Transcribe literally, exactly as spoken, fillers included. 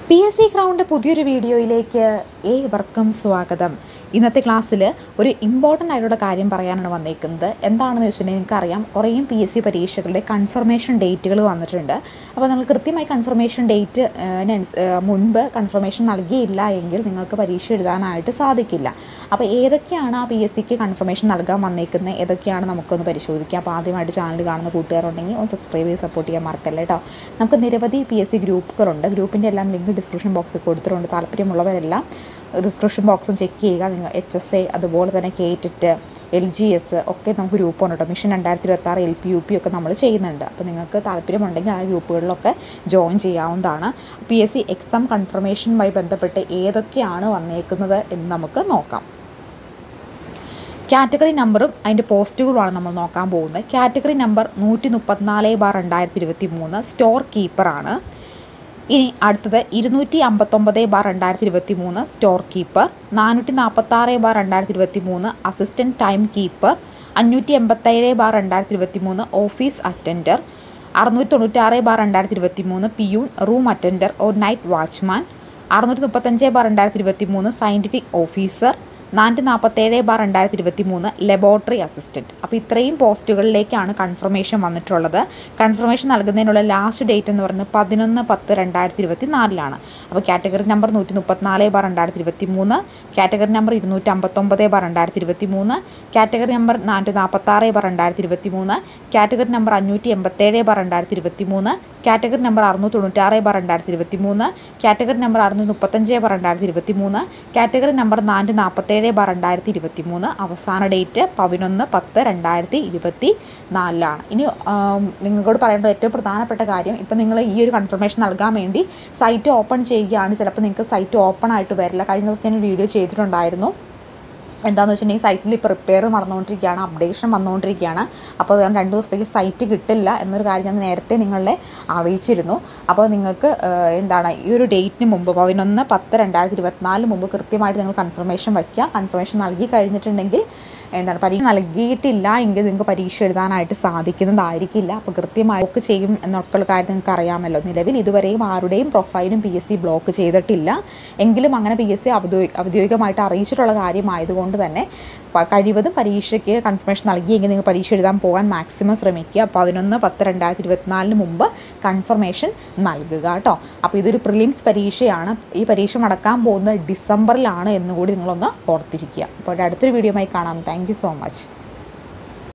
P S C ground പുതിയൊരു വീഡിയോയിലേക്ക് ഏവർക്കും സ്വാഗതം. ഇന്നത്തെ ക്ലാസ്സിൽ ഒരു ഇമ്പോർട്ടൻ്റ് ആയിട്ടുള്ള കാര്യം പറയാനാണ് വന്നേക്കുന്നത്. എന്താണെന്ന് വെച്ചിട്ടുണ്ടെങ്കിൽ നിങ്ങൾക്കറിയാം, കുറേയും പി എസ് സി പരീക്ഷകളുടെ കൺഫർമേഷൻ ഡേറ്റുകൾ വന്നിട്ടുണ്ട്. അപ്പോൾ നിങ്ങൾ കൃത്യമായി കൺഫർമേഷൻ ഡേറ്റ് മുൻപ് കൺഫർമേഷൻ നൽകിയില്ല എങ്കിൽ നിങ്ങൾക്ക് പരീക്ഷ എഴുതാനായിട്ട് സാധിക്കില്ല. അപ്പോൾ ഏതൊക്കെയാണ് ആ പി എസ് സിക്ക് കൺഫർമേഷൻ നൽകാൻ വന്നേക്കുന്നത്, ഏതൊക്കെയാണ് നമുക്കൊന്ന് പരിശോധിക്കാം. അപ്പോൾ ആദ്യമായിട്ട് ചാനൽ കാണുന്ന കൂട്ടുകാരുണ്ടെങ്കിൽ ഒന്ന് സബ്സ്ക്രൈബ് ചെയ്ത് സപ്പോർട്ട് ചെയ്യാൻ മറക്കല്ലേ കേട്ടോ. നമുക്ക് നിരവധി പി എസ് സി ഗ്രൂപ്പുകളുണ്ട്. ഗ്രൂപ്പിൻ്റെ എല്ലാം ലിങ്ക് ഡിസ്ക്രിപ്ഷൻ ബോക്സിൽ കൊടുത്തിട്ടുണ്ട്. താല്പര്യമുള്ളവരെല്ലാം ഡിസ്ക്രിപ്ഷൻ ബോക്സും ചെക്ക് ചെയ്യുക. നിങ്ങൾ എച്ച് എസ് എ അതുപോലെ തന്നെ കേറ്റിറ്റ് എൽ ജി എസ് ഒക്കെ നമുക്ക് ഗ്രൂപ്പുണ്ട് കേട്ടോ. മിഷൻ രണ്ടായിരത്തി ഇരുപത്തി ആറ് എൽ പി യു പി ഒക്കെ നമ്മൾ ചെയ്യുന്നുണ്ട്. അപ്പോൾ നിങ്ങൾക്ക് താല്പര്യമുണ്ടെങ്കിൽ ആ ഗ്രൂപ്പുകളിലൊക്കെ ജോയിൻ ചെയ്യാവുന്നതാണ്. പി എസ് സി എക്സാം കൺഫർമേഷനുമായി ബന്ധപ്പെട്ട് ഏതൊക്കെയാണ് വന്നേക്കുന്നത് എന്ന് നമുക്ക് നോക്കാം. കാറ്റഗറി നമ്പറും അതിൻ്റെ പോസ്റ്റുകളുമാണ് നമ്മൾ നോക്കാൻ പോകുന്നത്. കാറ്റഗറി നമ്പർ നൂറ്റി മുപ്പത്തിനാല് ബാർ രണ്ടായിരത്തി ഇരുപത്തി മൂന്ന് സ്റ്റോർ കീപ്പറാണ്. ഇനി അടുത്തത് ഇരുന്നൂറ്റി അമ്പത്തൊമ്പത് ബാർ രണ്ടായിരത്തി ഇരുപത്തി മൂന്ന് സ്റ്റോർ കീപ്പർ, നാനൂറ്റി നാൽപ്പത്താറ് ബാർ രണ്ടായിരത്തി ഇരുപത്തി മൂന്ന് അസിസ്റ്റൻറ്റ് ടൈം കീപ്പർ, അഞ്ഞൂറ്റി എൺപത്തേഴ് ബാർ രണ്ടായിരത്തി ഇരുപത്തി മൂന്ന് ഓഫീസ് അറ്റൻഡർ, അറുന്നൂറ്റി തൊണ്ണൂറ്റാറ് ബാർ രണ്ടായിരത്തി ഇരുപത്തി മൂന്ന് peon room attender or night watchman, അറുന്നൂറ്റി മുപ്പത്തഞ്ച് ബാർ രണ്ടായിരത്തി ഇരുപത്തി മൂന്ന് സയൻറ്റിഫിക് ഓഫീസർ, നാനൂറ്റി നാൽപ്പത്തേഴ് ബാർ രണ്ടായിരത്തി ഇരുപത്തി മൂന്ന് ലബോറട്ടറി അസിസ്റ്റൻറ്റ്. അപ്പോൾ ഇത്രയും പോസ്റ്റുകളിലേക്കാണ് കൺഫർമേഷൻ വന്നിട്ടുള്ളത്. കൺഫർമേഷൻ നൽകുന്നതിനുള്ള ലാസ്റ്റ് ഡേറ്റ് എന്ന് പറയുന്നത് പതിനൊന്ന് പത്ത് രണ്ടായിരത്തി ഇരുപത്തി നാലിലാണ്. അപ്പോൾ കാറ്റഗറി നമ്പർ നൂറ്റി മുപ്പത്തിനാല് ബാർ രണ്ടായിരത്തി ഇരുപത്തി മൂന്ന്, കാറ്റഗറി നമ്പർ ഇരുന്നൂറ്റി അമ്പത്തൊമ്പത് ബാർ രണ്ടായിരത്തി ഇരുപത്തി മൂന്ന്, കാറ്റഗറി നമ്പർ നാനൂറ്റി നാൽപ്പത്താറ് ബാർ രണ്ടായിരത്തി ഇരുപത്തി മൂന്ന്, കാറ്റഗറി നമ്പർ അഞ്ഞൂറ്റി എൺപത്തേഴ് ബാർ രണ്ടായിരത്തി ഇരുപത്തി മൂന്ന്, കാറ്റഗറി നമ്പർ അറുന്നൂറ്റി തൊണ്ണൂറ്റാറ് ബാർ രണ്ടായിരത്തി ഇരുപത്തി മൂന്ന്, കാറ്റഗറി നമ്പർ അറുന്നൂറ്റി മുപ്പത്തഞ്ച് ബാർ രണ്ടായിരത്തി ഇരുപത്തി മൂന്ന്, കാറ്റഗറി നമ്പർ നാനൂറ്റി നാൽപ്പത്തേഴ് ബാർ രണ്ടായിരത്തി ഇരുപത്തി മൂന്ന്. അവസാന ഡേറ്റ് പതിനൊന്ന് പത്ത് രണ്ടായിരത്തി ഇരുപത്തി നാലിലാണ്. ഇനി നിങ്ങളോട് പറയേണ്ട ഏറ്റവും പ്രധാനപ്പെട്ട കാര്യം, ഇപ്പം നിങ്ങൾ ഈ ഒരു കൺഫർമേഷൻ നൽകാൻ വേണ്ടി സൈറ്റ് ഓപ്പൺ ചെയ്യുകയാണ്. ചിലപ്പോൾ നിങ്ങൾക്ക് സൈറ്റ് ഓപ്പൺ ആയിട്ട് വരില്ല. കഴിഞ്ഞ ദിവസം ഞാൻ വീഡിയോ ചെയ്തിട്ടുണ്ടായിരുന്നു. എന്താണെന്ന് വെച്ചിട്ടുണ്ടെങ്കിൽ സൈറ്റിൽ ഇപ്പോൾ റിപ്പയർ നടന്നുകൊണ്ടിരിക്കുകയാണ്, അപ്ഡേഷൻ വന്നുകൊണ്ടിരിക്കുകയാണ്. അപ്പോൾ അതുകൊണ്ട് രണ്ട് ദിവസത്തേക്ക് സൈറ്റ് കിട്ടില്ല എന്നൊരു കാര്യം ഞാൻ നേരത്തെ നിങ്ങളെ അറിയിച്ചിരുന്നു. അപ്പോൾ നിങ്ങൾക്ക് എന്താണ് ഈ ഒരു ഡേറ്റിന് മുമ്പ് പതിനൊന്ന് പത്ത് രണ്ടായിരത്തി ഇരുപത്തിനാലിന് മുമ്പ് കൃത്യമായിട്ട് നിങ്ങൾ കൺഫർമേഷൻ വയ്ക്കുക. കൺഫർമേഷൻ നൽകി കഴിഞ്ഞിട്ടുണ്ടെങ്കിൽ എന്താണ് പരീക്ഷ നൽകിയിട്ടില്ല എങ്കിൽ നിങ്ങൾക്ക് പരീക്ഷ എഴുതാനായിട്ട് സാധിക്കുന്നതായിരിക്കില്ല. അപ്പോൾ കൃത്യമായി ബ്ലോക്ക് ചെയ്യും എന്നൊക്കെയുള്ള കാര്യം നിങ്ങൾക്ക് അറിയാമല്ലോ. നിലവിൽ ഇതുവരെയും ആരുടെയും പ്രൊഫൈലും പി എസ് സി ബ്ലോക്ക് ചെയ്തിട്ടില്ല. എങ്കിലും അങ്ങനെ പി എസ് സി ഔദ്യോഗിക ഔദ്യോഗികമായിട്ട് അറിയിച്ചിട്ടുള്ള കാര്യമായതുകൊണ്ട് തന്നെ കഴിവതും പരീക്ഷയ്ക്ക് കൺഫർമേഷൻ നൽകിയെങ്കിൽ നിങ്ങൾ പരീക്ഷ എഴുതാൻ പോകാൻ മാക്സിമം ശ്രമിക്കുക. പതിനൊന്ന് പത്ത് രണ്ടായിരത്തി ഇരുപത്തിനാലിന് മുമ്പ് കൺഫർമേഷൻ നൽകുക കേട്ടോ. അപ്പോൾ ഇതൊരു പ്രിലിംസ് പരീക്ഷയാണ്. ഈ പരീക്ഷ നടക്കാൻ പോകുന്നത് ഡിസംബറിലാണ് എന്നുകൂടി നിങ്ങളൊന്ന് ഓർത്തിരിക്കുക. അപ്പോൾ അടുത്തൊരു വീഡിയോയുമായി കാണാം. Thank you so much.